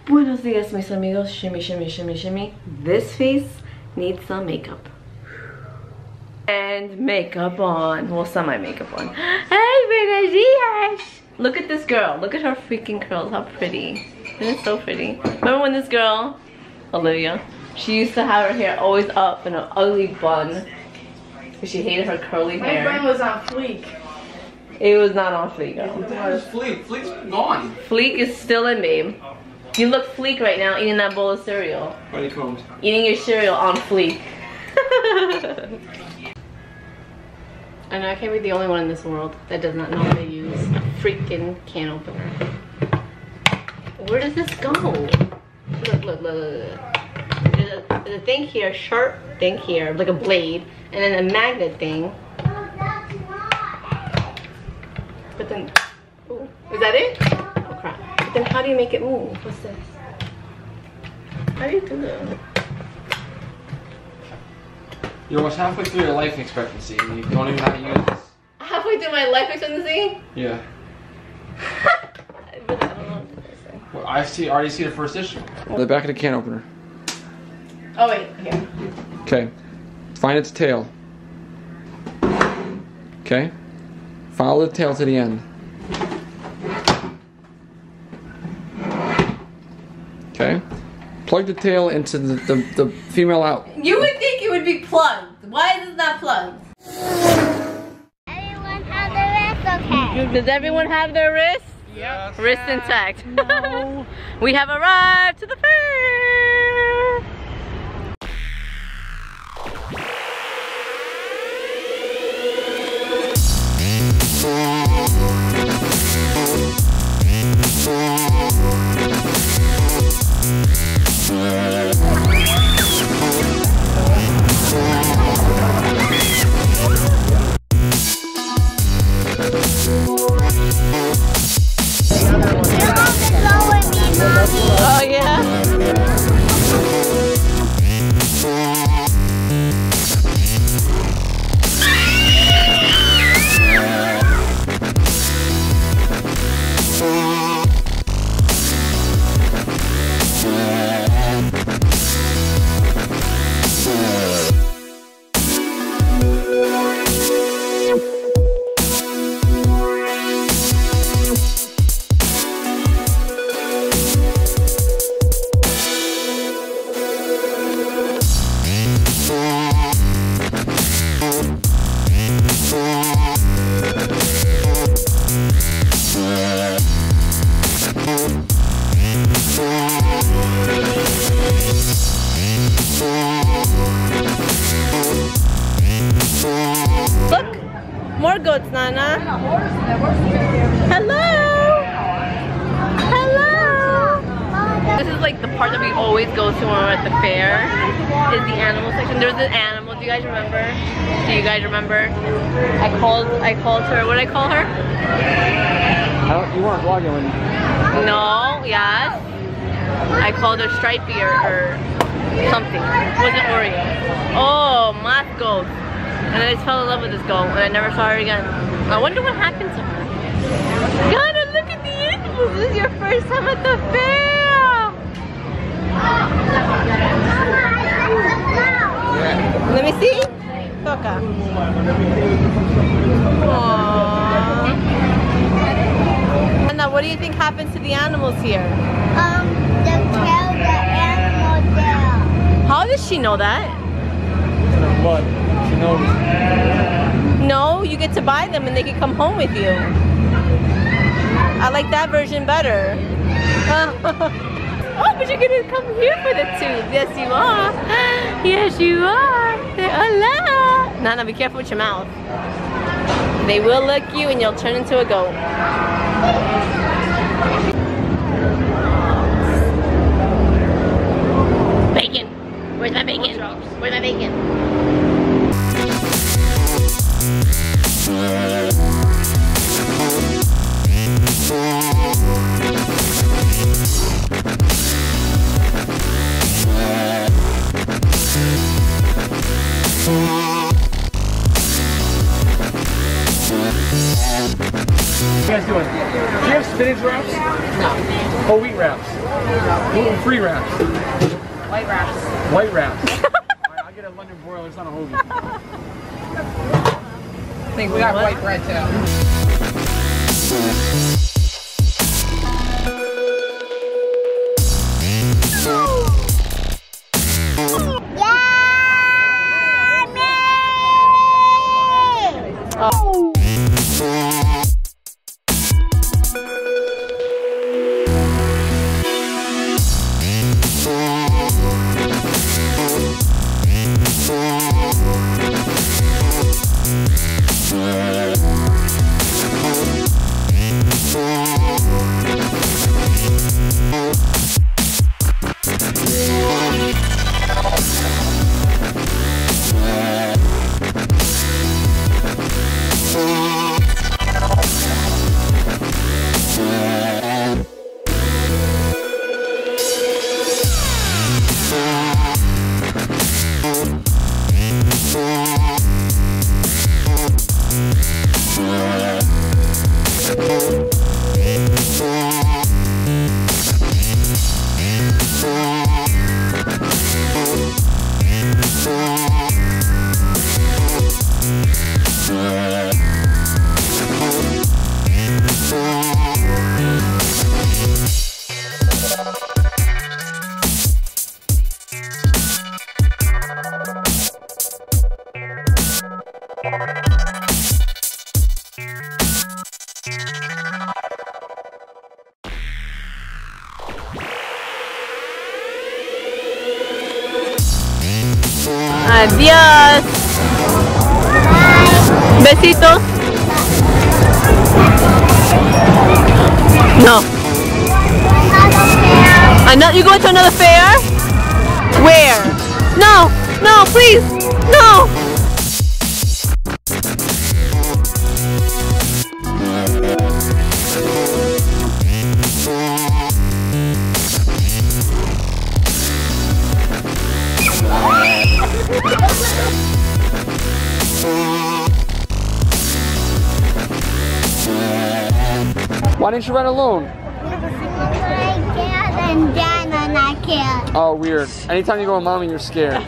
Buenos dias, mis amigos. Shimmy, shimmy, shimmy, shimmy. This face needs some makeup. And makeup on. Well, semi makeup on. Hey, buenos dias! Look at this girl. Look at her freaking curls. How pretty. Isn't it so pretty? Remember when this girl, Olivia, she used to have her hair always up in an ugly bun because she hated her curly hair. My bun was on fleek. It was not on fleek, girl. Where's Fleek? Fleek's gone. Fleek is still in, babe. You look fleek right now eating that bowl of cereal. Honeycombs. Eating your cereal on fleek. I know I can't be the only one in this world that does not know how to use a freaking can opener. Where does this go? Look. There's a thing here, sharp thing here, like a blade, and then a magnet thing. But then, ooh, is that it? Oh crap. But then how do you make it move? What's this? How do you do that? You're almost halfway through your life expectancy and you don't even know how to use this. Halfway through my life expectancy? Yeah. But I don't know what to say. Well, already see the first issue. The back of the can opener. Oh wait, here. Okay. Find its tail. Okay. Follow the tail to the end. Okay. Plug the tail into the female out. You would think it would be plugged. Why is it not plugged? Everyone have their wrist okay? Does everyone have their wrist? Yep. Wrist intact. No. We have arrived to the fair. Oh yeah. Look, more goats, Nana. Hello. Hello. This is like the part that we always go to when we're at the fair. Is the animal section. There's an animal. Do you guys remember? Do you guys remember? I called her. What did I call her? You weren't vlogging when. No. Yes. I called her Stripey or something. It wasn't Oreo. Oh, moth goat. And then I just fell in love with this goat and I never saw her again. I wonder what happened to her. God, look at the animals. This is your first time at the fair. Let me see. Coca. Aww. Anna, what do you think happens to the animals here? The tail, the animal tail. How does she know that? What? She knows. No, you get to buy them and they can come home with you. I like that version better. Oh, but you're gonna come here for the tooth. Yes, you are. Yes, you are. Hola. Nana, be careful with your mouth. They will lick you and you'll turn into a goat. Bacon. Where's my bacon? Where's my bacon? What are you guys doing? have spinach wraps? No. Oh, wheat wraps. Gluten-free wraps. White wraps. White wraps. Alright, I'll get a London broiler, it's not a hoagie. I think we got white bread too. Adiós. Besitos. No. You going to another fair? Where? No, no, please, no. Why didn't you ride alone? And Dad and I can't. Oh, weird. Anytime you go with Mommy, you're scared.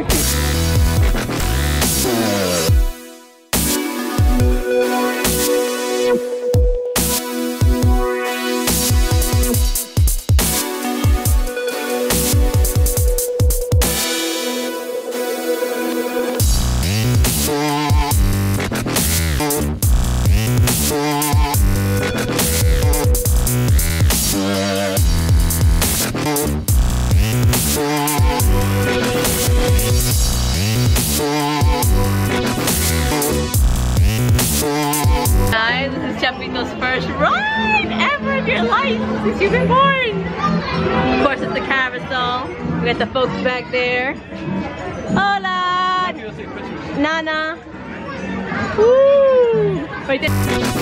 Guys, this is Chapito's first ride ever in your life since you've been born. Of course, it's the carousel. We got the folks back there. Hola! Nana! Woo! Right there.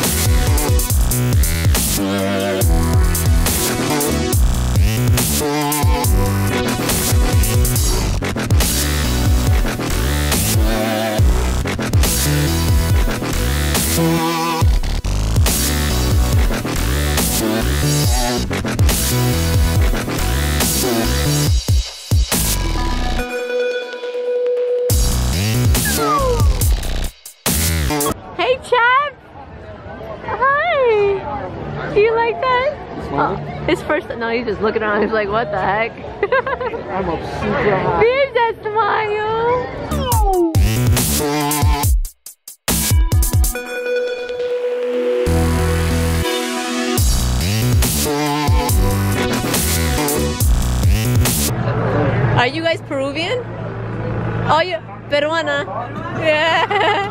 Hey, Chap! Hi! Do you like that? Oh, his first, no, he's just looking around. He's like, what the heck? I'm up super high. Here's that smile! Are you guys Peruvian? Oh, you Peruana? Yeah.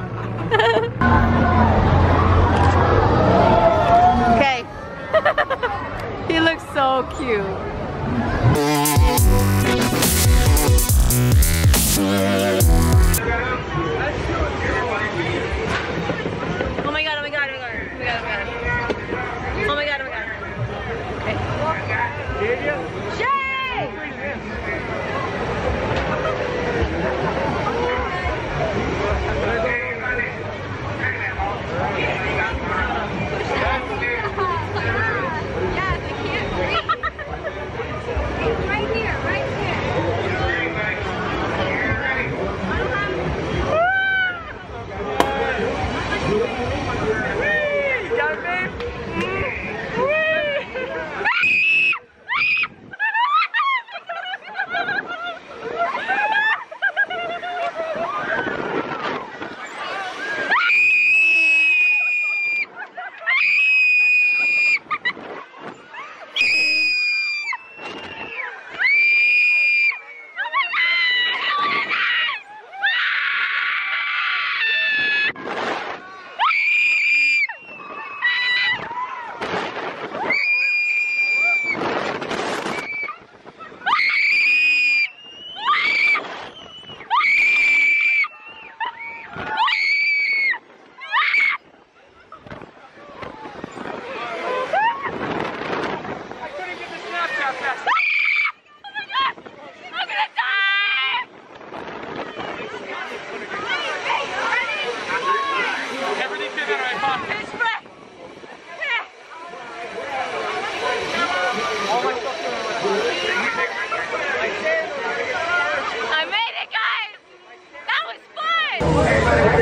Okay. He looks so cute. Oh my god, oh my god, oh my god, oh my god, oh my god, oh my god. Okay. Shay!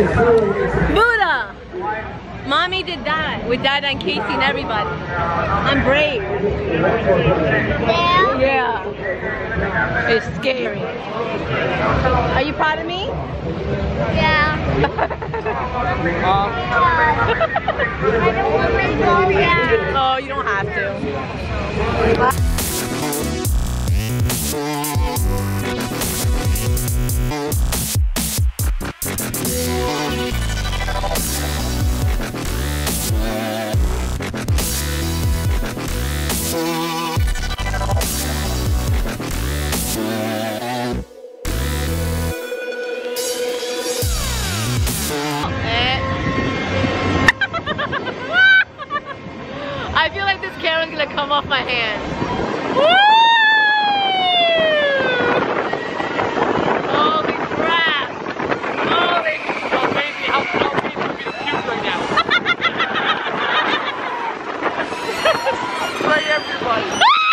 Buddha! Mommy did that with Dad and Casey and everybody. I'm brave. Yeah. It's scary. Are you proud of me? Yeah. I don't want to go down. Oh, you don't have to. I feel like this camera's gonna come off my hand. Woo! Holy crap! Holy crap! Baby, how people are gonna puke right now. Right, everybody.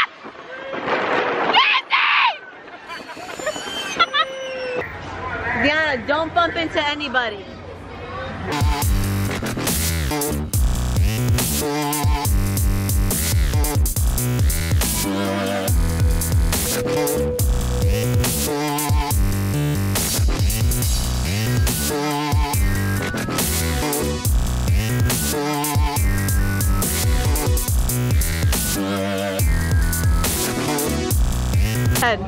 Diana, don't bump into anybody. Head.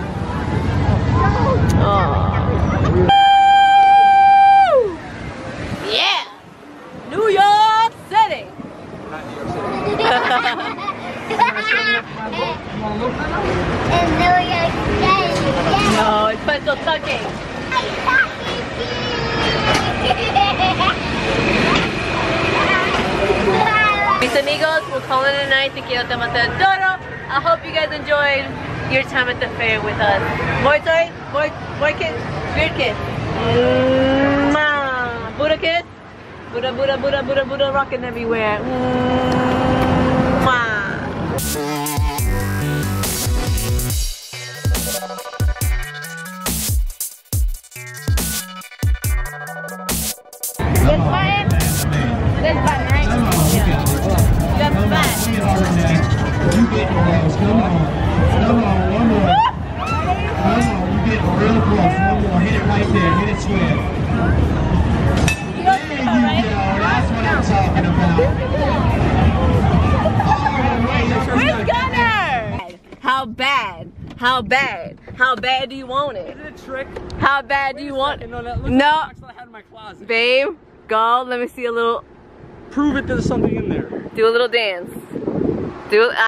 Oh. Yeah! New York City! No, it's pencil tucking. Mis amigos, we're calling it a night. Te quiero, te amo, te adoro. I hope you guys enjoyed your time at the fair with us. Boy toy, boy kiss, beard kiss. Buddha kiss. Buddha, Buddha, Buddha, Buddha, Buddha, rocking everywhere. This button? This button, right? Yeah. This button. You get close. Come on. Come on. One more. Come on. You get real close. One more. Hit it right there. Hit it square. There you go. That's what I'm talking about. Where's Gunner? How bad? How bad? How bad do you want it? Is it a trick? How bad do you want it? No, that looks No. like the box that I had in my closet. Babe, go. Let me see a little. Prove it there's something in there. Do a little dance. Do it.